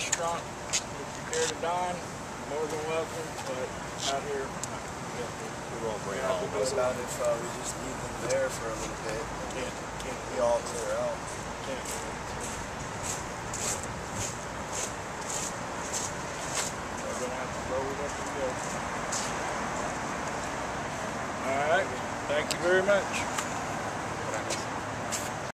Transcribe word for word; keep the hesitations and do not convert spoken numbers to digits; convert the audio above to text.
restaurant. If you care to dine, more than welcome, but out here, We won't bring all of What us. about if uh, we just leave them there for a little bit? can't, can't We all clear out. Can't do it. We're gonna have to roll it up and go. All right, thank you very much.